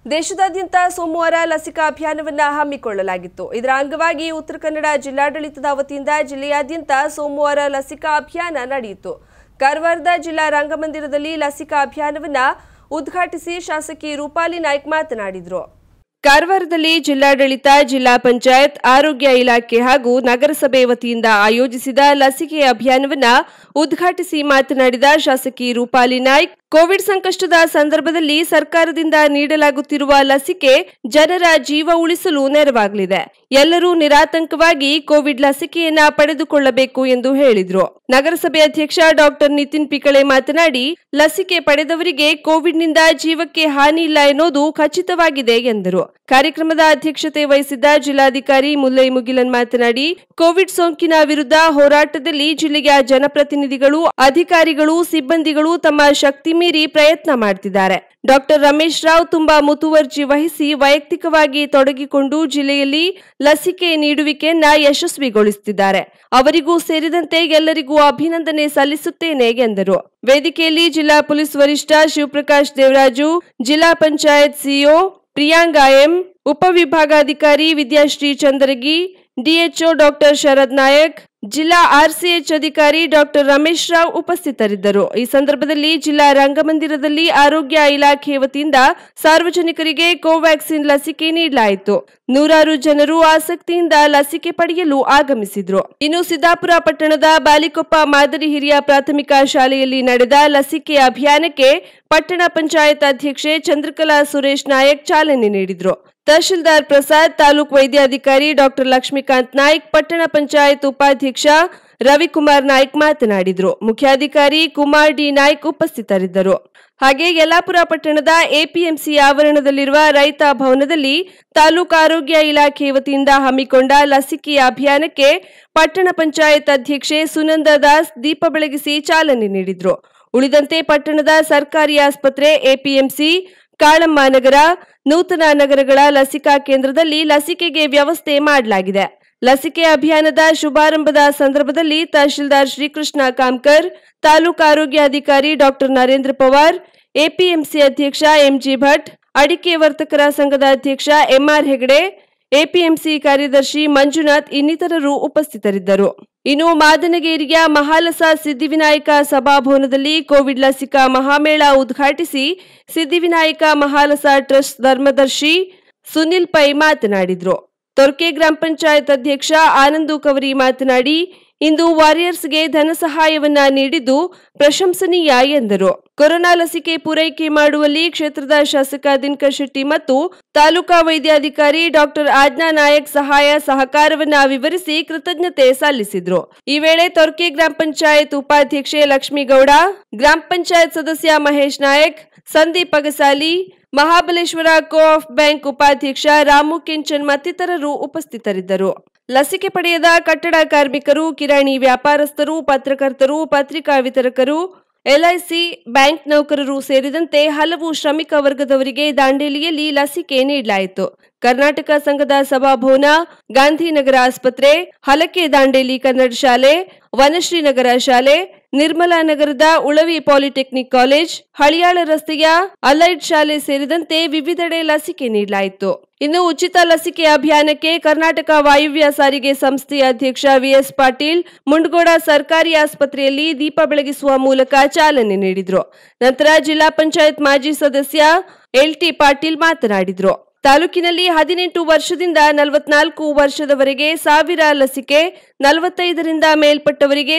ದೇಶದಾದ್ಯಂತ ಸೋಮವಾರ ಲಸಿಕಾ ಅಭಿಯಾನವನ್ನು ಹಮ್ಮಿಕೊಳ್ಳಲಾಗಿತ್ತು. ಇದರ ಅಂಗವಾಗಿ ಉತ್ತರ ಕನ್ನಡ ಜಿಲ್ಲಾಡಳಿತದ ವತಿಯಿಂದ ಜಿಲ್ಲೆಯಾದ್ಯಂತ ಸೋಮವಾರ ಲಸಿಕಾ ಅಭಿಯಾನ ನಡೆಯಿತು. ಕಾರವಾರದ ಜಿಲ್ಲಾ ರಂಗಮಂದಿರದಲ್ಲಿ ಲಸಿಕಾ ಅಭಿಯಾನವನ್ನು ಉದ್ಘಾಟಿಸಿ ಶಾಸಕಿ ರೂಪಾಲಿ ನಾಯ್ಕ್ ಮಾತನಾಡಿದರು. ಕಾರವಾರದಲ್ಲಿ ಜಿಲ್ಲಾಡಳಿತ, ಜಿಲ್ಲಾ ಪಂಚಾಯತ್, ಆರೋಗ್ಯ ಇಲಾಖೆ ಹಾಗೂ ನಗರಸಭೆ ವತಿಯಿಂದ ಆಯೋಜಿಸಿದ ಲಸಿಕೆ ಅಭಿಯಾನವನ್ನು ಉದ್ಘಾಟಿಸಿ ಮಾತನಾಡಿದ ಶಾಸಕಿ ರೂಪಾಲಿ ನಾಯ್ಕ್, ಕೋವಿಡ್ ಸಂಕಷ್ಟದ ಸಂದರ್ಭದಲ್ಲಿ ಸರ್ಕಾರದಿಂದ ನೀಡಲಾಗುತ್ತಿರುವ ಲಸಿಕೆ ಜನರ ಜೀವ ಉಳಿಸಲು ನೆರವಾಗಲಿದೆ. ಎಲ್ಲರೂ ನಿರಾತಂಕವಾಗಿ ಕೋವಿಡ್ ಲಸಿಕೆಯನ್ನ ಪಡೆದುಕೊಳ್ಳಬೇಕು ಎಂದು ಹೇಳಿದರು. ನಗರಸಭೆ ಅಧ್ಯಕ್ಷ ಡಾಕ್ಟರ್ ನಿತಿನ್ ಪಿಕಳೆ ಮಾತನಾಡಿ, ಲಸಿಕೆ ಪಡೆದವರಿಗೆ ಕೋವಿಡ್ನಿಂದ ಜೀವಕ್ಕೆ ಹಾನಿ ಇಲ್ಲ ಎನ್ನುವುದು ಖಚಿತವಾಗಿದೆ ಎಂದರು. ಕಾರ್ಯಕ್ರಮದ ಅಧ್ಯಕ್ಷತೆ ವಹಿಸಿದ್ದ ಜಿಲ್ಲಾಧಿಕಾರಿ ಮುಲ್ಲೈ ಮುಗಿಲನ್ ಮಾತನಾಡಿ, ಕೋವಿಡ್ ಸೋಂಕಿನ ವಿರುದ್ಧ ಹೋರಾಟದಲ್ಲಿ ಜಿಲ್ಲೆಯ ಜನಪ್ರತಿನಿಧಿಗಳು, ಅಧಿಕಾರಿಗಳು, ಸಿಬ್ಬಂದಿಗಳು ತಮ್ಮ ಶಕ್ತಿ ಮೀರಿ ಪ್ರಯತ್ನ ಮಾಡುತ್ತಿದ್ದಾರೆ. ಡಾಕ್ಟರ್ ರಮೇಶ್ ರಾವ್ ತುಂಬಾ ಮುತುವರ್ಜಿ ವಹಿಸಿ ವೈಯಕ್ತಿಕವಾಗಿ ತೊಡಗಿಕೊಂಡು ಜಿಲ್ಲೆಯಲ್ಲಿ ಲಸಿಕೆ ನೀಡುವಿಕೆಯನ್ನ ಯಶಸ್ವಿಗೊಳಿಸುತ್ತಿದ್ದಾರೆ. ಅವರಿಗೂ ಸೇರಿದಂತೆ ಎಲ್ಲರಿಗೂ ಅಭಿನಂದನೆ ಸಲ್ಲಿಸುತ್ತೇನೆ ಎಂದರು. ವೇದಿಕೆಯಲ್ಲಿ ಜಿಲ್ಲಾ ಪೊಲೀಸ್ ವರಿಷ್ಠ ಶಿವಪ್ರಕಾಶ್ ದೇವರಾಜು, ಜಿಲ್ಲಾ ಪಂಚಾಯತ್ ಸಿಇಒ ಪ್ರಿಯಾಂಗಾ ಎಂ, ಉಪವಿಭಾಗಾಧಿಕಾರಿ ವಿದ್ಯಾಶ್ರೀ ಚಂದ್ರಗಿ, ಡಿಎಚ್ಒ ಡಾಕ್ಟರ್ ಶರದ್ ನಾಯಕ್, ಜಿಲ್ಲಾ ಆರ್ಸಿಎಚ್ ಅಧಿಕಾರಿ ಡಾಕ್ಟರ್ ರಮೇಶ್ ರಾವ್ ಉಪಸ್ಥಿತರಿದ್ದರು. ಈ ಸಂದರ್ಭದಲ್ಲಿ ಜಿಲ್ಲಾ ರಂಗಮಂದಿರದಲ್ಲಿ ಆರೋಗ್ಯ ಇಲಾಖೆ ವತಿಯಿಂದ ಸಾರ್ವಜನಿಕರಿಗೆ ಕೋವ್ಯಾಕ್ಸಿನ್ ಲಸಿಕೆ ನೀಡಲಾಯಿತು. ನೂರಾರು ಜನರು ಆಸಕ್ತಿಯಿಂದ ಲಸಿಕೆ ಪಡೆಯಲು ಆಗಮಿಸಿದ್ರು. ಇನ್ನು ಸಿದ್ದಾಪುರ ಪಟ್ಟಣದ ಬಾಲಿಕೊಪ್ಪ ಮಾದರಿ ಹಿರಿಯ ಪ್ರಾಥಮಿಕ ಶಾಲೆಯಲ್ಲಿ ನಡೆದ ಲಸಿಕೆ ಅಭಿಯಾನಕ್ಕೆ ಪಟ್ಟಣ ಪಂಚಾಯತ್ ಅಧ್ಯಕ್ಷೆ ಚಂದ್ರಕಲಾ ಸುರೇಶ್ ನಾಯಕ್ ಚಾಲನೆ ನೀಡಿದ್ರು. ತಹಶೀಲ್ದಾರ್ ಪ್ರಸಾದ್, ತಾಲೂಕು ವೈದ್ಯಾಧಿಕಾರಿ ಡಾಕ್ಟರ್ ಲಕ್ಷ್ಮೀಕಾಂತ್ ನಾಯ್ಕ್, ಪಟ್ಟಣ ಪಂಚಾಯತ್ ಉಪಾಧ್ಯಕ್ಷ ರವಿಕುಮಾರ್ ನಾಯ್ಕ್ ಮಾತನಾಡಿದರು. ಮುಖ್ಯಾಧಿಕಾರಿ ಕುಮಾರ್ ಡಿ ನಾಯ್ಕ್ ಉಪಸ್ಥಿತರಿದ್ದರು. ಹಾಗೆ ಯಲ್ಲಾಪುರ ಪಟ್ಟಣದ ಎಪಿಎಂಸಿ ಆವರಣದಲ್ಲಿರುವ ರೈತ ಭವನದಲ್ಲಿ ತಾಲೂಕು ಆರೋಗ್ಯ ಇಲಾಖೆ ವತಿಯಿಂದ ಹಮ್ಮಿಕೊಂಡ ಲಸಿಕೆ ಅಭಿಯಾನಕ್ಕೆ ಪಟ್ಟಣ ಪಂಚಾಯತ್ ಅಧ್ಯಕ್ಷೆ ಸುನಂದಾ ದಾಸ್ ದೀಪ ಬೆಳಗಿಸಿ ಚಾಲನೆ ನೀಡಿದರು. ಉಳಿದಂತೆ ಪಟ್ಟಣದ ಸರ್ಕಾರಿ ಆಸ್ಪತ್ರೆ, ಎಪಿಎಂಸಿ, ಕಾಳಮ್ಮ ನಗರ, ನೂತನ ನಗರಗಳ ಲಸಿಕಾ ಕೇಂದ್ರದಲ್ಲಿ ಲಸಿಕೆಗೆ ವ್ಯವಸ್ಥೆ ಮಾಡಲಾಗಿದೆ. ಲಸಿಕೆ ಅಭಿಯಾನದ ಶುಭಾರಂಭದ ಸಂದರ್ಭದಲ್ಲಿ ತಹಶೀಲ್ದಾರ್ ಶ್ರೀಕೃಷ್ಣ ಕಾಮ್ಕರ್, ತಾಲೂಕು ಆರೋಗ್ಯಾಧಿಕಾರಿ ಡಾಕ್ಟರ್ ನರೇಂದ್ರ ಪವಾರ್, ಎಪಿಎಂಸಿ ಅಧ್ಯಕ್ಷ ಎಂಜಿ ಭಟ್, ಅಡಿಕೆ ವರ್ತಕರ ಸಂಘದ ಅಧ್ಯಕ್ಷ ಎಂಆರ್ ಹೆಗಡೆ, ಎಪಿಎಂಸಿ ಕಾರ್ಯದರ್ಶಿ ಮಂಜುನಾಥ್ ಇನ್ನಿತರರು ಉಪಸ್ಥಿತರಿದ್ದರು. ಇನ್ನು ಮಾದನಗೇರಿಯ ಮಹಾಲಸ ಸಿದ್ಧಿವಿನಾಯಕ ಸಭಾಭವನದಲ್ಲಿ ಕೋವಿಡ್ ಲಸಿಕಾ ಮಹಾಮೇಳ ಉದ್ಘಾಟಿಸಿ ಸಿದ್ಧಿವಿನಾಯಕ ಮಹಾಲಸ ಟ್ರಸ್ಟ್ ಧರ್ಮದರ್ಶಿ ಸುನಿಲ್ ಪೈ ಮಾತನಾಡಿದರು. ತೊರ್ಕೆ ಗ್ರಾಮ ಪಂಚಾಯತ್ ಅಧ್ಯಕ್ಷ ಆನಂದು ಕವರಿ ಮಾತನಾಡಿ, ಇಂದು ವಾರಿಯರ್ಸ್ಗೆ ಧನ ಸಹಾಯವನ್ನ ನೀಡಿದ್ದು ಪ್ರಶಂಸನೀಯ ಎಂದರು. ಕೊರೋನಾ ಲಸಿಕೆ ಪೂರೈಕೆ ಮಾಡುವಲ್ಲಿ ಕ್ಷೇತ್ರದ ಶಾಸಕ ದಿನಕರ್ ಶೆಟ್ಟಿ ಮತ್ತು ತಾಲೂಕಾ ವೈದ್ಯಾಧಿಕಾರಿ ಡಾಕ್ಟರ್ ಆಜ್ಞಾ ನಾಯಕ್ ಸಹಕಾರವನ್ನ ವಿವರಿಸಿ ಕೃತಜ್ಞತೆ ಸಲ್ಲಿಸಿದ್ರು. ಈ ವೇಳೆ ತೊರ್ಕೆ ಗ್ರಾಮ ಪಂಚಾಯತ್ ಉಪಾಧ್ಯಕ್ಷೆ ಲಕ್ಷ್ಮೀಗೌಡ, ಗ್ರಾಮ ಪಂಚಾಯತ್ ಸದಸ್ಯ ಮಹೇಶ್ ನಾಯಕ್, ಸಂದೀಪ್ ಅಗಸಾಲಿ, ಮಹಾಬಲೇಶ್ವರ ಕೋ-ಆಪ್ ಬ್ಯಾಂಕ್ ಉಪಾಧ್ಯಕ್ಷ ರಾಮು ಕೆಂಚನ್ ಮತ್ತಿತರರು ಉಪಸ್ಥಿತರಿದ್ದರು. ಲಸಿಕೆ ಪಡೆಯದ ಕಟ್ಟಡ ಕಾರ್ಮಿಕರು, ಕಿರಾಣಿ ವ್ಯಾಪಾರಸ್ಥರು, ಪತ್ರಕರ್ತರು, ಪತ್ರಿಕಾ ವಿತರಕರು, ಎಲ್ಐಸಿ ಬ್ಯಾಂಕ್ ನೌಕರರು ಸೇರಿದಂತೆ ಹಲವು ಶ್ರಮಿಕ ವರ್ಗದವರಿಗೆ ದಾಂಡೇಲಿಯಲ್ಲಿ ಲಸಿಕೆ ನೀಡಲಾಯಿತು. ಕರ್ನಾಟಕ ಸಂಘದ ಸಭಾಭವನ, ಗಾಂಧಿನಗರ ಆಸ್ಪತ್ರೆ, ಹಲಕೆ ದಾಂಡೇಲಿ ಕನ್ನಡ ಶಾಲೆ, ವನಶ್ರೀನಗರ ಶಾಲೆ, ನಿರ್ಮಲಾ ನಗರದ ಉಳವಿ ಪಾಲಿಟೆಕ್ನಿಕ್ ಕಾಲೇಜ್, ಹಳಿಯಾಳ ರಸ್ತೆಯ ಅಲೈಡ್ ಶಾಲೆ ಸೇರಿದಂತೆ ವಿವಿಧೆಡೆ ಲಸಿಕೆ ನೀಡಲಾಯಿತು. ಇನ್ನು ಉಚಿತ ಲಸಿಕೆ ಅಭಿಯಾನಕ್ಕೆ ಕರ್ನಾಟಕ ವಾಯುವ್ಯ ಸಾರಿಗೆ ಸಂಸ್ಥೆಯ ಅಧ್ಯಕ್ಷ ವಿಎಸ್ ಪಾಟೀಲ್ ಮುಂಡಗೋಡ ಸರ್ಕಾರಿ ಆಸ್ಪತ್ರೆಯಲ್ಲಿ ದೀಪ ಬೆಳಗಿಸುವ ಮೂಲಕ ಚಾಲನೆ ನೀಡಿದರು. ನಂತರ ಜಿಲ್ಲಾ ಪಂಚಾಯತ್ ಮಾಜಿ ಸದಸ್ಯ ಎಲ್ಟಿ ಪಾಟೀಲ್ ಮಾತನಾಡಿದರು. ತಾಲೂಕಿನಲ್ಲಿ 18 ವರ್ಷದಿಂದ 44 ವರ್ಷದವರೆಗೆ 1000 ಲಸಿಕೆ, 45ರಿಂದ ಮೇಲ್ಪಟ್ಟವರಿಗೆ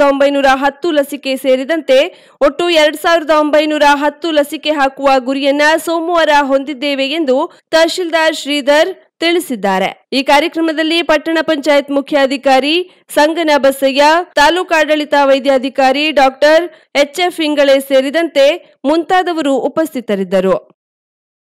1910 ಲಸಿಕೆ ಸೇರಿದಂತೆ ಒಟ್ಟು 2910 ಲಸಿಕೆ ಹಾಕುವ ಗುರಿಯನ್ನ ಸೋಮವಾರ ಹೊಂದಿದ್ದೇವೆ ಎಂದು ತಹಶೀಲ್ದಾರ್ ಶ್ರೀಧರ್ ತಿಳಿಸಿದ್ದಾರೆ. ಈ ಕಾರ್ಯಕ್ರಮದಲ್ಲಿ ಪಟ್ಟಣ ಪಂಚಾಯತ್ ಮುಖ್ಯಾಧಿಕಾರಿ ಸಂಗನ ಬಸಯ್ಯ, ತಾಲೂಕಾಡಳಿತ ವೈದ್ಯಾಧಿಕಾರಿ ಡಾಕ್ಟರ್ ಎಚ್ಎಫ್ ಇಂಗಳೆ ಸೇರಿದಂತೆ ಮುಂತಾದವರು ಉಪಸ್ಥಿತರಿದ್ದರು.